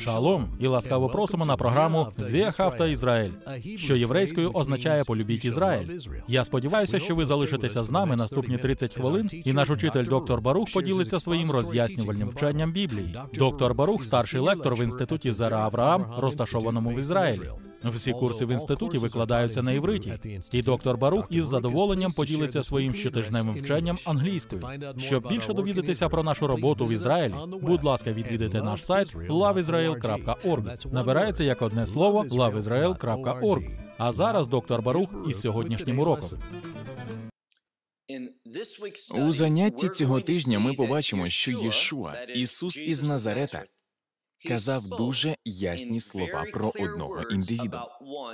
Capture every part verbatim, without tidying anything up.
Шалом і ласкаво просимо на програму «Вех Авто Ізраїль», що єврейською означає «Полюбіть Ізраїль». Я сподіваюся, що ви залишитеся з нами наступні тридцять хвилин, і наш учитель доктор Барух поділиться своїм роз'яснювальним вченням Біблії. Доктор Барух – старший лектор в інституті Зера Авраам, розташованому в Ізраїлі. Всі курси в інституті викладаються на івриті, і доктор Барух із задоволенням поділиться своїм щотижневим вченням англійською. Щоб більше довідатися про нашу роботу в Ізраїлі, будь ласка, відвідайте наш сайт лав ізраїл крапка орг. Набирається як одне слово лав ізраїл крапка орг. А зараз доктор Барух із сьогоднішнім уроком. У занятті цього тижня ми побачимо, що Єшуа, Ісус із Назарета, казав дуже ясні слова про одного індивідуума.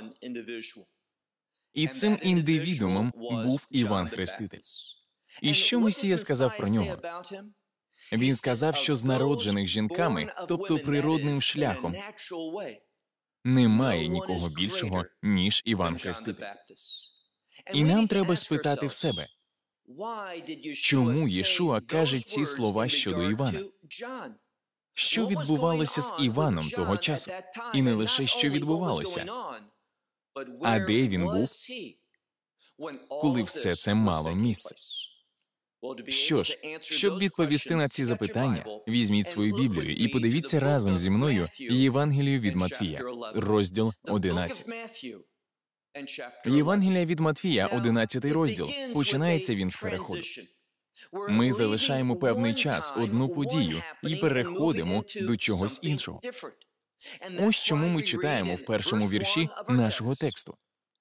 І цим індивідуумом був Іван Хреститель. І що Месія сказав про нього? Він сказав, що з народжених жінками, тобто природним шляхом, немає нікого більшого, ніж Іван Хреститель. І нам треба спитати в себе, чому Єшуа каже ці слова щодо Івана? Що відбувалося з Іваном того часу? І не лише що відбувалося, а де він був, коли все це мало місце? Що ж, щоб відповісти на ці запитання, візьміть свою Біблію і подивіться разом зі мною Євангелію від Матвія, розділ одинадцятий. Євангелія від Матвія, одинадцятий розділ. Починається він з переходу. Ми залишаємо певний час, одну подію, і переходимо до чогось іншого. Ось чому ми читаємо в першому вірші нашого тексту.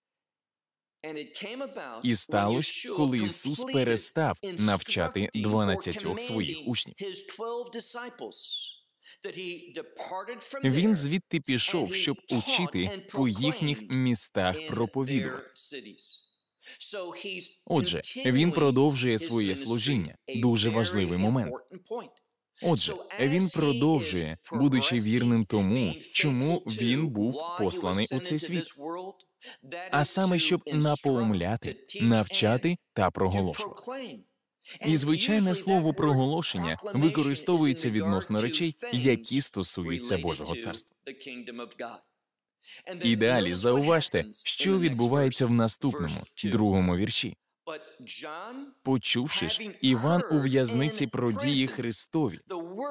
«І сталося, коли Ісус перестав навчати дванадцятьох своїх учнів. Він звідти пішов, щоб учити по їхніх містах проповідувати». Отже, він продовжує своє служіння. Дуже важливий момент. Отже, він продовжує, будучи вірним тому, чому він був посланий у цей світ. А саме, щоб напоумляти, навчати та проголошувати. І звичайне слово «проголошення» використовується відносно речей, які стосуються Божого царства. І далі зауважте, що відбувається в наступному, другому вірші. «Почувши ж, Іван у в'язниці про дії Христові».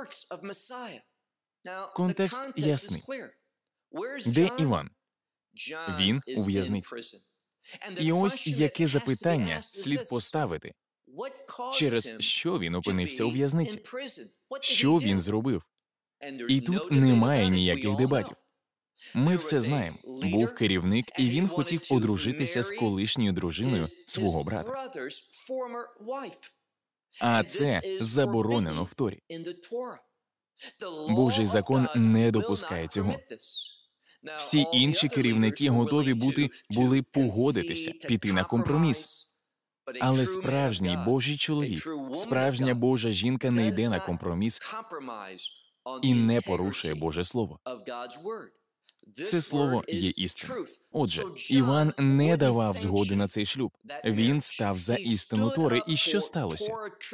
Контекст ясний. Де Іван? Він у в'язниці. І ось яке запитання слід поставити. Через що він опинився у в'язниці? Що він зробив? І тут немає ніяких дебатів. Ми все знаємо. Був керівник, і він хотів одружитися з колишньою дружиною свого брата. А це заборонено в Торі. Божий закон не допускає цього. Всі інші керівники готові бути, були погодитися, піти на компроміс. Але справжній Божий чоловік, справжня Божа жінка не йде на компроміс і не порушує Боже Слово. Це слово є істина. Отже, Іван не давав згоди на цей шлюб. Він став за істину Тори. І що сталося?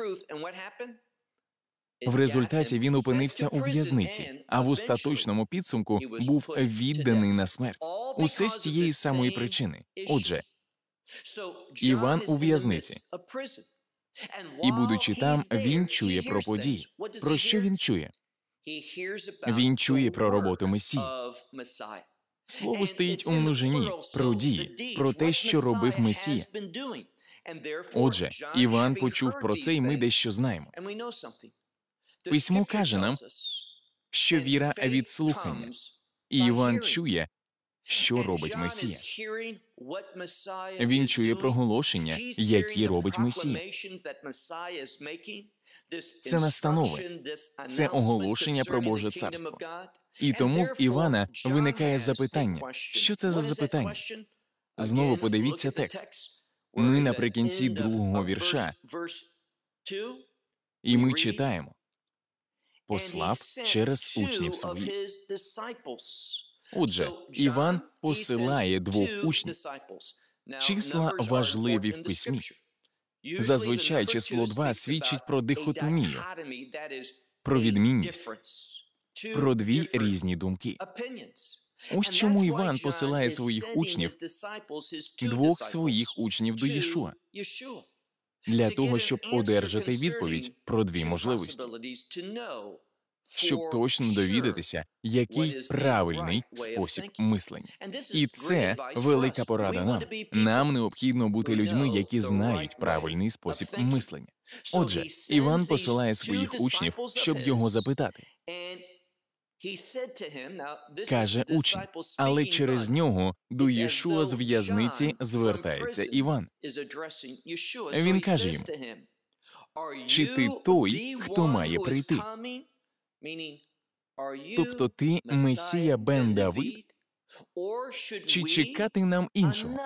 В результаті він опинився у в'язниці, а в остаточному підсумку був відданий на смерть. Усе з тієї самої причини. Отже, Іван у в'язниці. І, будучи там, він чує про події. Про що він чує? Він чує про роботу Месії. Слово стоїть у множині, про дії, про те, що робив Месія. Отже, Іван почув про це, і ми дещо знаємо. Письмо каже нам, що віра від слухання. І Іван чує, що робить Месія. Він чує проголошення, які робить Месія. Це настанови, це оголошення про Боже царство. І тому в Івана виникає запитання. Що це за запитання? Знову подивіться текст. Ми наприкінці другого вірша. І ми читаємо. «Послав через учнів своїх». Отже, Іван посилає двох учнів. Числа важливі в письмі. Зазвичай число два свідчить про дихотомію, про відмінність. про дві різні думки. Ось чому Іван посилає своїх учнів, двох своїх учнів до Єшуа, для того, щоб одержати відповідь про дві можливості, щоб точно довідатися, який правильний спосіб мислення. І це велика порада нам. Нам необхідно бути людьми, які знають правильний спосіб мислення. Отже, Іван посилає своїх учнів, щоб його запитати. Каже учень, але через нього до Єшуа з в'язниці звертається Іван. Він каже йому, чи ти той, хто має прийти? Тобто ти Месія бен Давид? Чи чекати нам іншого?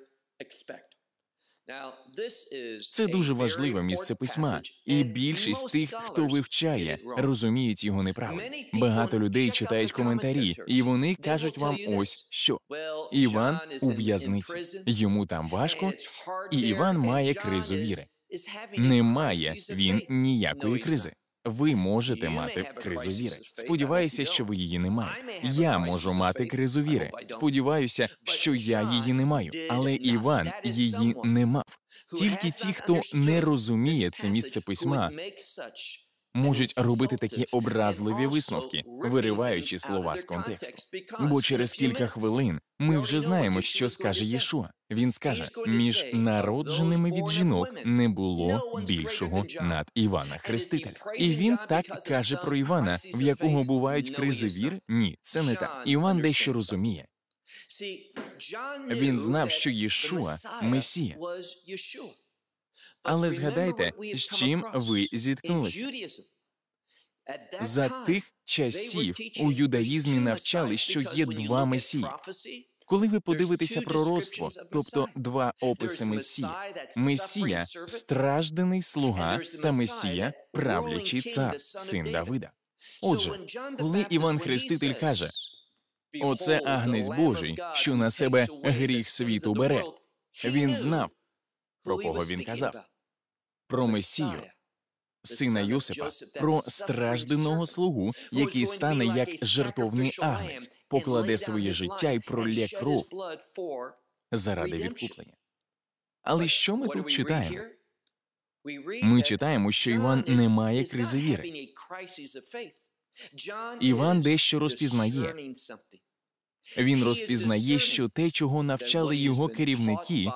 Це дуже важливе місце письма, і більшість тих, хто вивчає, розуміють його неправильно. Багато людей читають коментарі, і вони кажуть вам ось що. Іван у в'язниці, йому там важко, і Іван має кризу віри. Не має він ніякої кризи. Ви можете мати кризу віри. Сподіваюся, що ви її не маєте. Я можу мати кризу віри. Сподіваюся, що я її не маю. Але Іван її не мав. Тільки ті, хто не розуміє це місце письма, можуть робити такі образливі висновки, вириваючи слова з контексту. Бо через кілька хвилин ми вже знаємо, що скаже Єшуа. Він скаже, між народженими від жінок не було більшого над Івана Хрестителя. І він так каже про Івана, в якого бувають кризи віри? Ні, це не так. Іван дещо розуміє. Він знав, що Єшуа – Месія. Але згадайте, з чим ви зіткнулися. За тих часів у юдаїзмі навчали, що є два Месії. Коли ви подивитеся пророцтво, тобто два описи Месії, Месія – страждений слуга та Месія – правлячий цар, син Давида. Отже, коли Іван Хреститель каже, «Оце агнець Божий, що на себе гріх світу бере», він знав, про кого він казав. Про Месію, сина Йосипа, про стражденого слугу, який стане як жертовний агнець, покладе своє життя і пролє кров заради відкуплення. Але що ми тут читаємо? Ми читаємо, що Іван не має кризи віри. Іван дещо розпізнає. Він розпізнає, що те, чого навчали його керівники,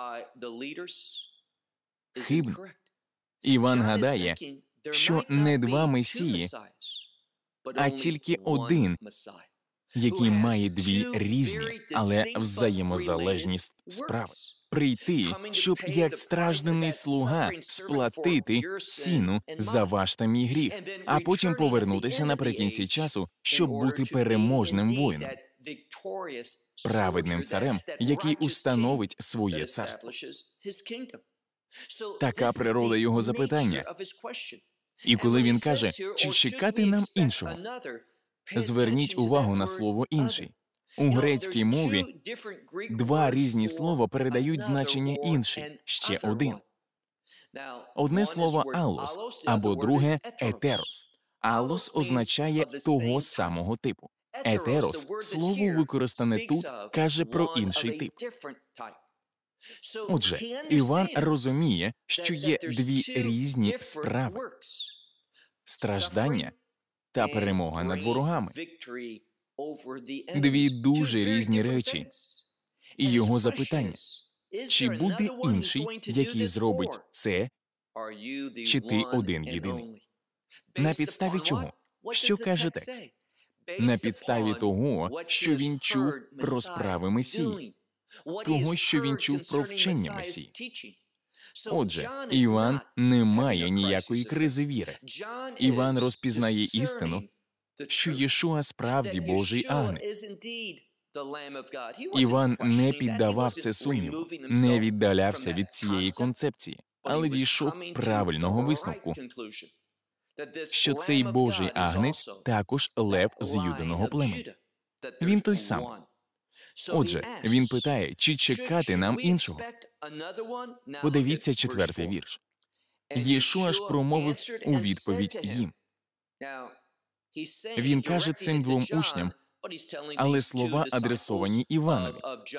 хибно. Іван гадає, що не два Месії, а тільки один, який має дві різні, але взаємозалежні справи. Прийти, щоб як страждений слуга сплатити ціну за ваш та мій гріх, а потім повернутися наприкінці часу, щоб бути переможним воїном, праведним царем, який установить своє царство. Така природа його запитання. І коли він каже, чи чекати нам іншого, зверніть увагу на слово «інший». У грецькій мові два різні слова передають значення «інший», ще один. Одне слово «аллос», або друге «етерос». «Аллос» означає того самого типу. «Етерос» – слово, використане тут, каже про інший тип. Отже, Іван розуміє, що є дві різні справи – страждання та перемога над ворогами. Дві дуже різні речі. І його запитання – чи буде інший, який зробить це, чи ти один єдиний? На підставі чого? Що каже текст? На підставі того, що він чув про справи Месії, того, що він чув про вчення Месії. Отже, Іван не має ніякої кризи віри. Іван розпізнає істину, що Єшуа справді Божий агнець. Іван не піддавав це сумніву, не віддалявся від цієї концепції, але дійшов правильного висновку, що цей Божий агнець також лев з Юдиного племені. Він той самий. Отже, він питає, чи чекати нам іншого? Подивіться четвертий вірш. Єшуа ж промовив у відповідь їм. Він каже цим двом учням, але слова адресовані Іванові.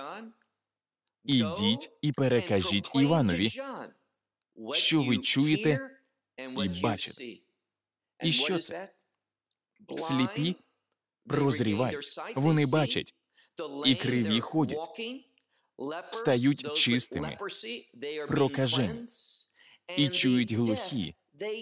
«Ідіть і перекажіть Іванові, що ви чуєте і бачите». І що це? Сліпі прозрівають, вони бачать, і криві ходять, стають чистими, прокажені, і чують глухі,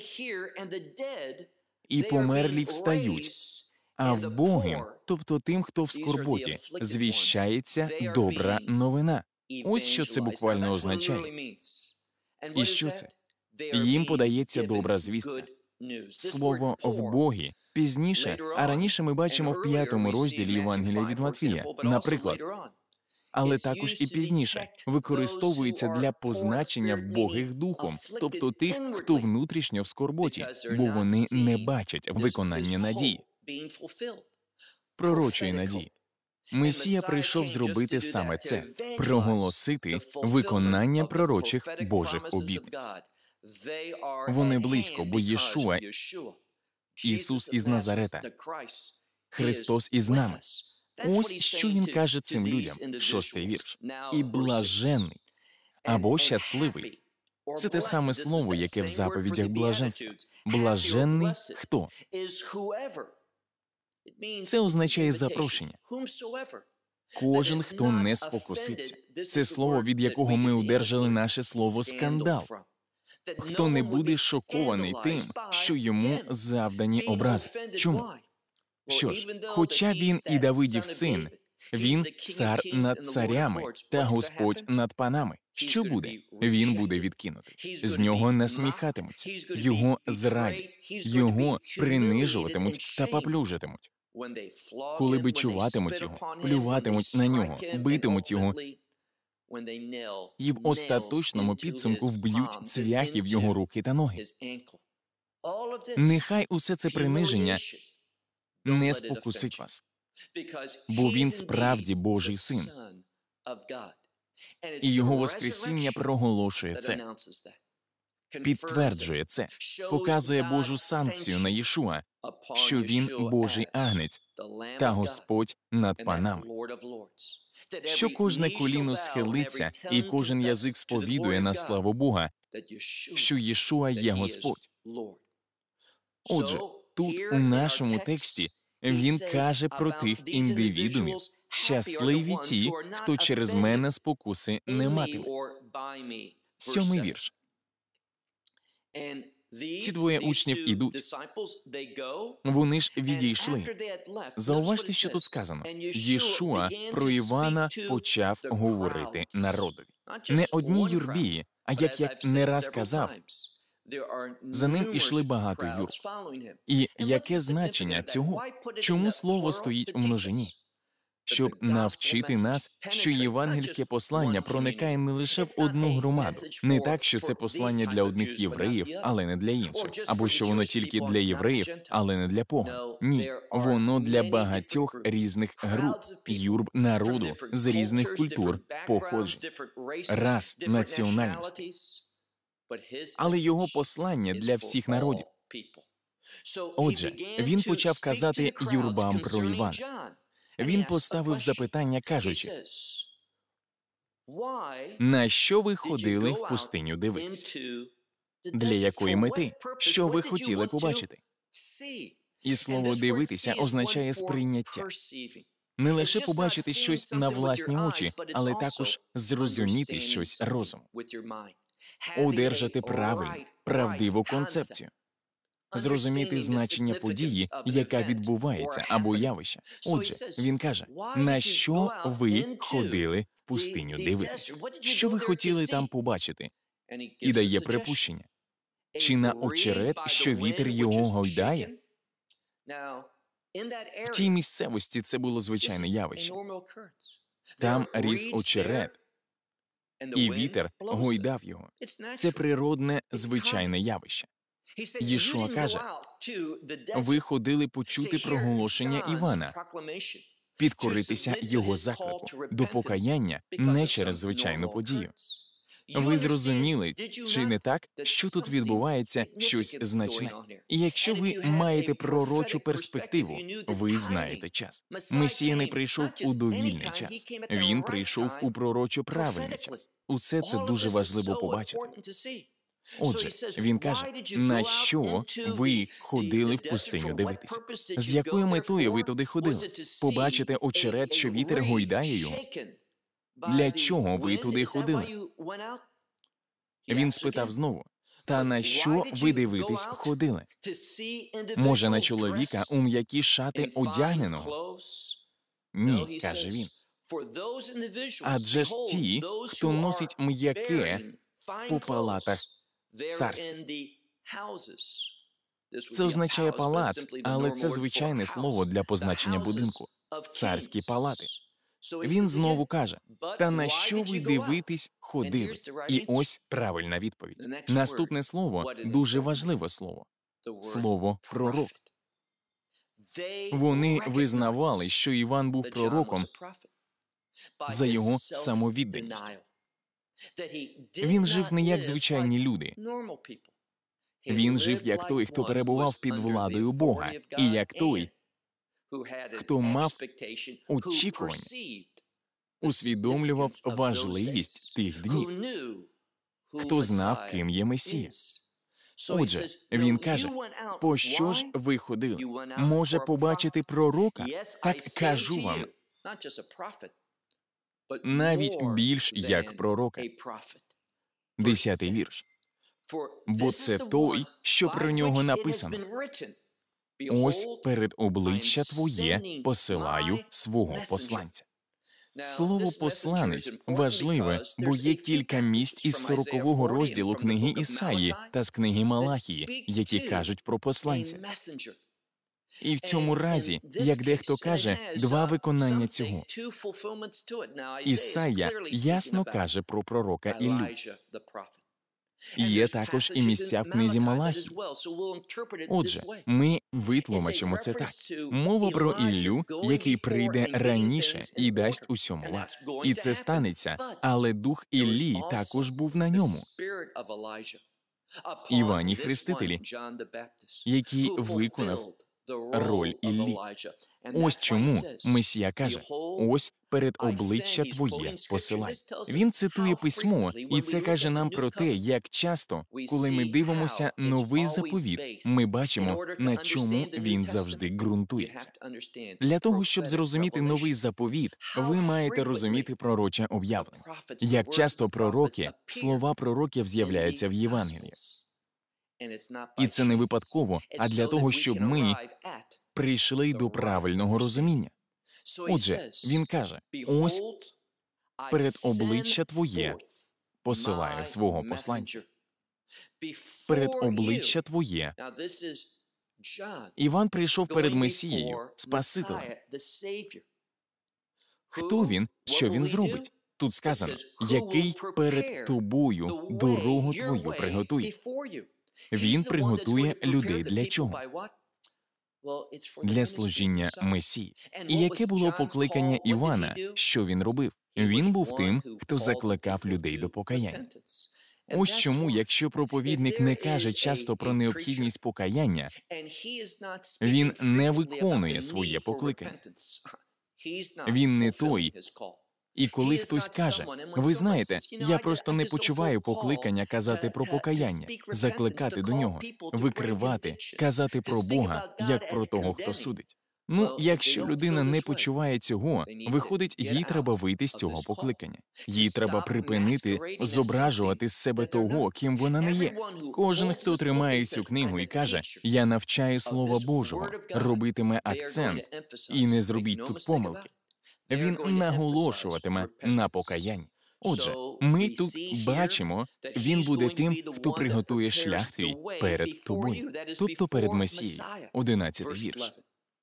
і померлі встають, а вбогим, тобто тим, хто в скорботі, звіщається добра новина. Ось що це буквально означає. І що це? Їм подається добра звістка. Слово «вбогі» пізніше, а раніше ми бачимо в п'ятому розділі Євангелія від Матвія, наприклад, але також і пізніше, використовується для позначення вбогих духом, тобто тих, хто внутрішньо в скорботі, бо вони не бачать виконання надії. Пророчої надії. Месія прийшов зробити саме це – проголосити виконання пророчих Божих обітниць. Вони близько, бо Єшуа, Ісус із Назарета, Христос із нами. Ось що Він каже цим людям, шостий вірш. «І блаженний» або «щасливий» – це те саме слово, яке в заповідях блаженства. Блаженний хто? Це означає запрошення. Кожен, хто не спокуситься. Це слово, від якого ми одержали наше слово «скандал». Хто не буде шокований тим, що йому завдані образи. Чому? Що ж, хоча він і Давидів син, він цар над царями та Господь над панами. Що буде? Він буде відкинутий. З нього насміхатимуться, його зрадять, його принижуватимуть та поплюжитимуть. Коли бичуватимуть його, плюватимуть на нього, битимуть його, і в остаточному підсумку вб'ють цвяхи в його руки та ноги. Нехай усе це приниження не спокусить вас, бо він справді Божий син. І його воскресіння проголошує це, підтверджує це, показує Божу санкцію на Єшуа, що він Божий агнець та Господь над панами. Що кожне коліно схилиться і кожен язик сповідує на славу Бога, що Єшуа є Господь. Отже, тут у нашому тексті він каже про тих індивідумів, щасливі ті, хто через мене спокуси не матиме. Сьомий вірш. Ці двоє учнів ідуть. Вони ж відійшли. Зауважте, що тут сказано. Єшуа про Івана почав говорити народові. Не одній юрбі, а як я не раз казав, за ним ішли багато юрб. І яке значення цього? Чому слово стоїть у множині? Щоб навчити нас, що євангельське послання проникає не лише в одну громаду. Не так, що це послання для одних євреїв, але не для інших. Або що воно тільки для євреїв, але не для поган. Ні, воно для багатьох різних груп, юрб народу, з різних культур, походжень, рас, національностей. Але його послання для всіх народів. Отже, він почав казати юрбам про Івана. Він поставив запитання, кажучи, «На що ви ходили в пустиню дивитися? Для якої мети? Що ви хотіли побачити?» І слово «дивитися» означає сприйняття. Не лише побачити щось на власні очі, але також зрозуміти щось розумом. Одержати правильну, правдиву концепцію. Зрозуміти значення події, яка відбувається, або явища. Отже, він каже, на що ви ходили в пустиню дивитися? Що ви хотіли там побачити? І дає припущення. Чи на очерет, що вітер його гойдає? В тій місцевості це було звичайне явище. Там ріс очерет, і вітер гойдав його. Це природне, звичайне явище. Єшуа каже, ви ходили почути проголошення Івана, підкоритися його заклику, до покаяння не через звичайну подію. Ви зрозуміли, чи не так, що тут відбувається щось значне? І якщо ви маєте пророчу перспективу, ви знаєте час. Месія не прийшов у довільний час. Він прийшов у пророчо правильний час. Усе це дуже важливо побачити. Отже, він каже, на що ви ходили в пустиню дивитися? З якою метою ви туди ходили? Побачите очерет, що вітер гойдає його? Для чого ви туди ходили? Він спитав знову, та на що ви дивитись ходили? Може, на чоловіка у м'які шати одягненого? Ні, каже він. Адже ж ті, хто носить м'яке по палатах царських. Це означає палац, але це звичайне слово для позначення будинку. Царські палати. Він знову каже, та на що ви дивитесь ходили? І ось правильна відповідь. Наступне слово – дуже важливе слово. Слово «пророк». Вони визнавали, що Іван був пророком за його самовідданість. Він жив не як звичайні люди. Він жив як той, хто перебував під владою Бога, і як той, хто мав очікування, усвідомлював важливість тих днів, хто знав, ким є Месія. Отже, він каже, по що ж ви ходили? Може, побачити пророка? Так кажу вам, навіть більш як пророка. Десятий вірш. Бо це той, що про нього написано. Ось перед обличчя твоє посилаю свого посланця. Слово «посланець» важливе, бо є кілька місць із сорокового розділу книги Ісаї та з книги Малахії, які кажуть про посланця. І в цьому разі, як дехто каже, два виконання цього. Ісая ясно каже про пророка Іллю. Є також і місця в книзі Малахії. Отже, ми витлумачимо це так. Мова про Іллю, який прийде раніше і дасть усьому лад. І це станеться, але дух Іллі також був на ньому. Івані Хрестителі, який виконав роль Іллі. Ось чому Месія каже, ось перед обличчя твоє посилай. Він цитує письмо, і це каже нам про те, як часто, коли ми дивимося новий заповіт, ми бачимо, на чому він завжди ґрунтується. Для того, щоб зрозуміти новий заповіт, ви маєте розуміти пророче об'явлення. Як часто пророки, слова пророків з'являються в Євангелії. І це не випадково, а для того, щоб ми прийшли до правильного розуміння. Отже, він каже, ось перед обличчя твоє посилає свого посланця. Перед обличчя твоє. Іван прийшов перед Месією, Спасителем. Хто він, що він зробить? Тут сказано, який перед тобою дорогу твою приготує. Він приготує людей для чого? Для служіння Месії. І яке було покликання Івана, що він робив? Він був тим, хто закликав людей до покаяння. Ось чому, якщо проповідник не каже часто про необхідність покаяння, він не виконує своє покликання. Він не той. І коли хтось каже, ви знаєте, я просто не почуваю покликання казати про покаяння, закликати до нього, викривати, казати про Бога, як про того, хто судить. Ну, якщо людина не почуває цього, виходить, їй треба вийти з цього покликання. Їй треба припинити зображувати з себе того, ким вона не є. Кожен, хто тримає цю книгу і каже, я навчаю Слова Божого, робитиме акцент, і не зробіть тут помилки. Він наголошуватиме на покаянні. Отже, ми тут бачимо, він буде тим, хто приготує шлях твій перед тобою, тобто перед Месією. Одинадцятий вірш.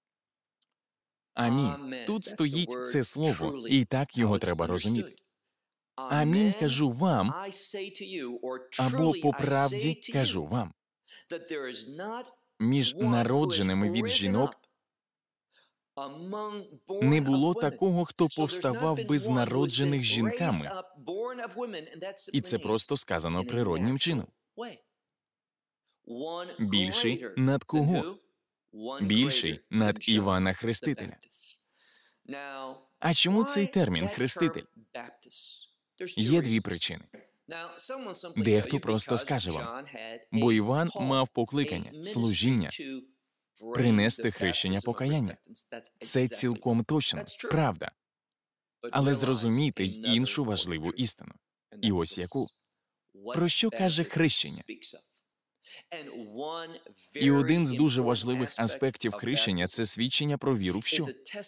Амінь. Тут стоїть це слово, і так його треба розуміти. Амінь кажу вам, або по правді кажу вам. Між народженими від жінок Не було такого, хто повставав би з народжених жінками. І це просто сказано природнім чином. Більший над кого? Більший над Івана Хрестителя. А чому цей термін «хреститель»? Є дві причини. Дехто просто скаже вам, бо Іван мав покликання, служіння, принести хрещення покаяння. Це цілком точно, правда. Але зрозумійте й іншу важливу істину. І ось яку. Про що каже хрещення? І один з дуже важливих аспектів хрещення – це свідчення про віру в що?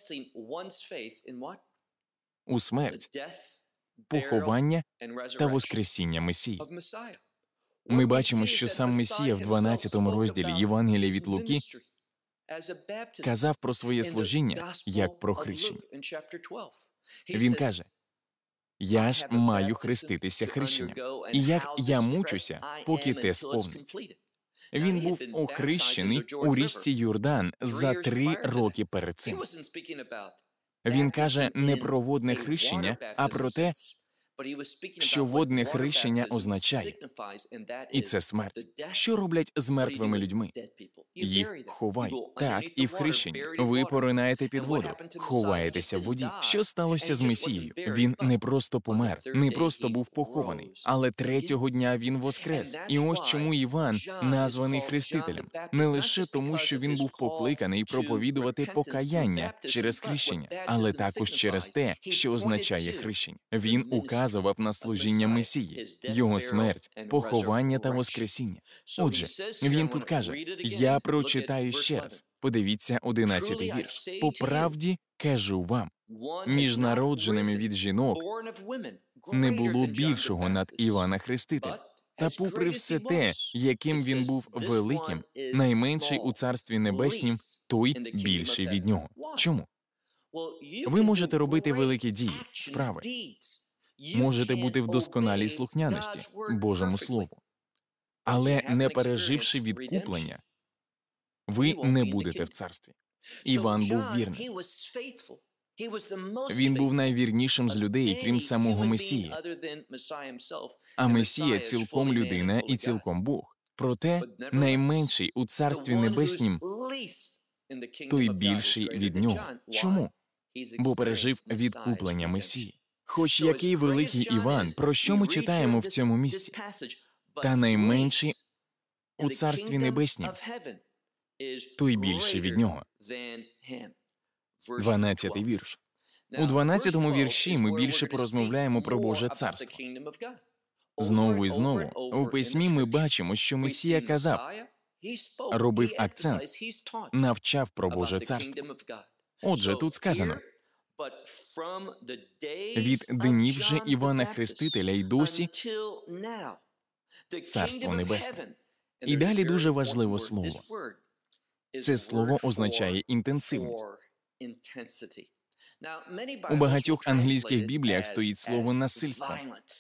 У смерть, поховання та воскресіння Месії. Ми бачимо, що сам Месія в дванадцятому розділі Євангелія від Луки казав про своє служіння як про хрещення. Він каже, «Я ж маю хреститися хрещенням, і як я мучуся, поки те сповниться». Він був охрещений у річці Йордан за три роки перед цим. Він каже не про водне хрещення, а про те, що водне хрещення означає. І це смерть. Що роблять з мертвими людьми? Їх ховають. Так, і в хрещенні. Ви поринаєте під воду, ховаєтеся в воді. Що сталося з Месією? Він не просто помер, не просто був похований, але третього дня він воскрес. І ось чому Іван названий хрестителем. Не лише тому, що він був покликаний проповідувати покаяння через хрещення, але також через те, що означає хрещення. Він указував на служіння Месії, його смерть, поховання та воскресіння. Отже, він тут каже, я прочитаю ще раз. Подивіться одинадцятий вірш. «По правді кажу вам, між народженими від жінок не було більшого над Івана Хрестителя. Та попри все те, яким він був великим, найменший у Царстві Небеснім, той більший від нього». Чому? Ви можете робити великі дії, справи. Можете бути в досконалій слухняності Божому Слову. Але не переживши відкуплення, ви не будете в царстві. Іван був вірним. Він був найвірнішим з людей, крім самого Месії. А Месія цілком людина і цілком Бог. Проте найменший у Царстві Небеснім, той більший від нього. Чому? Бо пережив відкуплення Месії. Хоч який великий Іван, про що ми читаємо в цьому місці? Та найменший у Царстві Небеснім, той більший від нього. дванадцятий вірш. У дванадцятому вірші ми більше порозмовляємо про Боже Царство. Знову і знову у Письмі ми бачимо, що Месія казав, робив акцент, навчав про Боже Царство. Отже, тут сказано, від днів же Івана Хрестителя й досі Царство Небесне. І далі дуже важливе слово. Це слово означає інтенсивність. У багатьох англійських бібліях стоїть слово «насильство».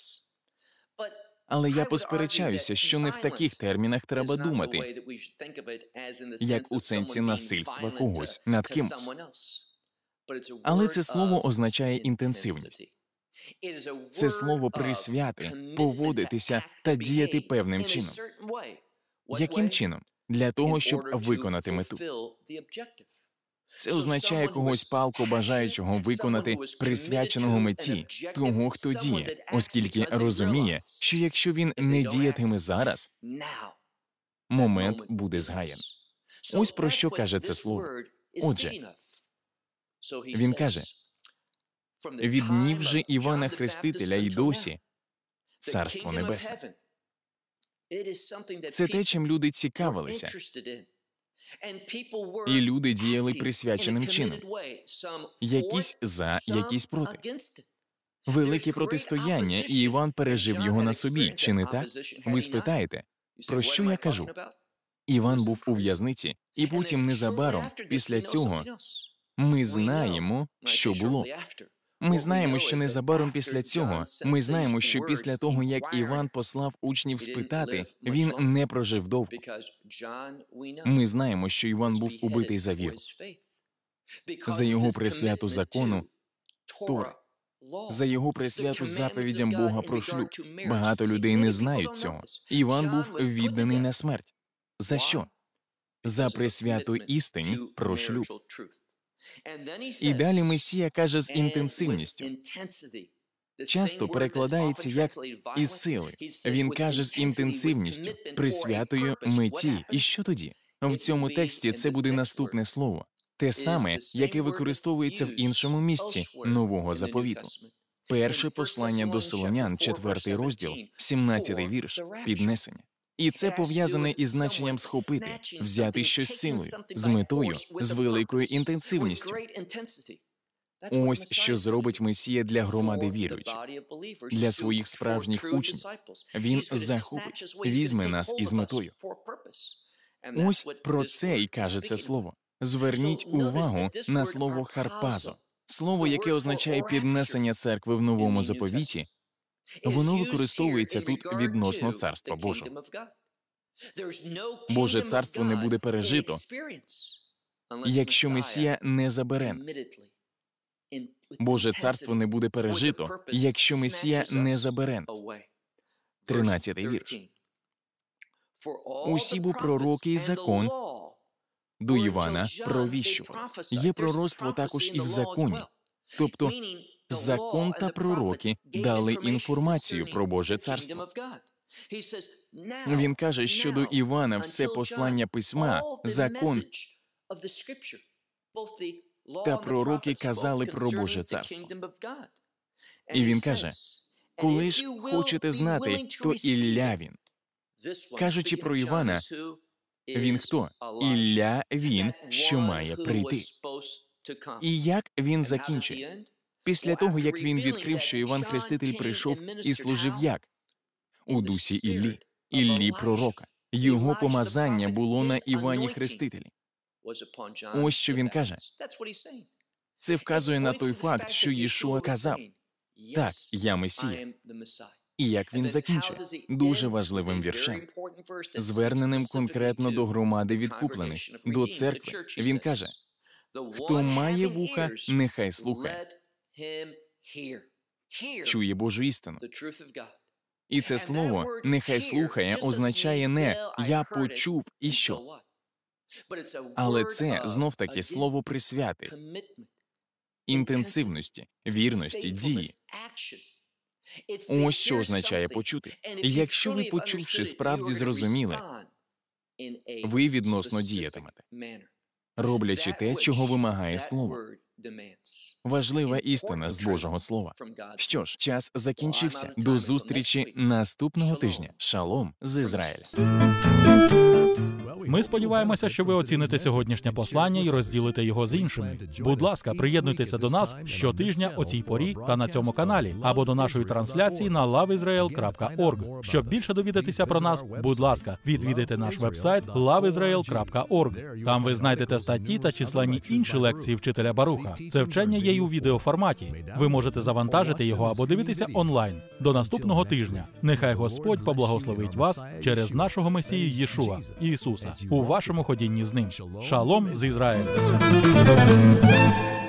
Але я посперечаюся, що не в таких термінах треба думати, як у сенсі насильства когось над кимось. Але це слово означає інтенсивність. Це слово присвяти, поводитися та діяти певним чином. Яким чином? Для того, щоб виконати мету. Це означає когось палко бажаючого виконати присвяченого меті, того, хто діє, оскільки розуміє, що якщо він не діятиме зараз, момент буде згаяний. Ось про що каже це слово. Отже, він каже, від днів же Івана Хрестителя й досі Царство Небесне. Це те, чим люди цікавилися. І люди діяли присвяченим чином. Якісь за, якісь проти. Велике протистояння, і Іван пережив його на собі, чи не так? Ви спитаєте, про що я кажу? Іван був у в'язниці, і потім незабаром, після цього, ми знаємо, що було. Ми знаємо, що незабаром після цього, ми знаємо, що після того, як Іван послав учнів спитати, він не прожив довго. Ми знаємо, що Іван був убитий за віру. за його присвяту закону Тори, за його присвяту заповідям Бога про шлюб. Багато людей не знають цього. Іван був відданий на смерть. За що? За присвяту істині про шлюб. І далі Месія каже з інтенсивністю. Часто перекладається як «із силою». Він каже з інтенсивністю, присвятою меті. І що тоді? В цьому тексті це буде наступне слово. Те саме, яке використовується в іншому місці Нового Заповіту. Перше послання до Солонян, четвертий розділ, сімнадцятий вірш, піднесення. І це пов'язане із значенням схопити, взяти щось силою, з метою, з великою інтенсивністю. Ось що зробить Месія для громади віруючих, для своїх справжніх учнів. Він захопить, візьме нас із метою. Ось про це і каже це слово. Зверніть увагу на слово «харпазо». Слово, яке означає піднесення церкви в Новому Заповіті, воно використовується тут відносно Царства Божого. Боже царство не буде пережито, якщо Месія не забере. Боже царство не буде пережито, якщо Месія не забере. тринадцятий вірш. Усі бо пророки і закон до Івана провіщували. Є пророцтво також і в законі. Тобто закон та пророки дали інформацію про Боже царство. Він каже, що до Івана все послання письма, закон та пророки казали про Боже царство. І він каже, коли ж хочете знати, то Ілля він. Кажучи про Івана, він хто? Ілля він, що має прийти. І як він закінчить? Після того, як він відкрив, що Іван Хреститель прийшов і служив як? У дусі Іллі, Іллі пророка. Його помазання було на Івані Хрестителі. Ось що він каже. Це вказує на той факт, що Єшуа казав, так, я Месія. І як він закінчує? Дуже важливим віршем, зверненим конкретно до громади відкуплених, до церкви. Він каже, хто має вуха, нехай слухає. Чує Божу істину. І це слово «нехай слухає» означає не «я почув» і що. Але це, знов-таки, слово присвяти, інтенсивності, вірності, дії. Ось що означає почути. Якщо ви, почувши, справді зрозуміли, ви відносно діятимете, роблячи те, чого вимагає Слово. Важлива істина з Божого Слова. Що ж, час закінчився. До зустрічі наступного тижня. Шалом з Ізраїля. Ми сподіваємося, що ви оціните сьогоднішнє послання і розділите його з іншими. Будь ласка, приєднуйтеся до нас щотижня о цій порі та на цьому каналі, або до нашої трансляції на лав ізраїл крапка орг. Щоб більше довідатися про нас, будь ласка, відвідайте наш вебсайт лав ізраїл крапка орг. Там ви знайдете статті та численні інші лекції вчителя Баруха. Це вчення є й у відеоформаті. Ви можете завантажити його або дивитися онлайн. До наступного тижня. Нехай Господь поблагословить вас через нашого Месію Єшуа, Ісуса, у вашому ходінні з Ним. Шалом з Ізраїлем!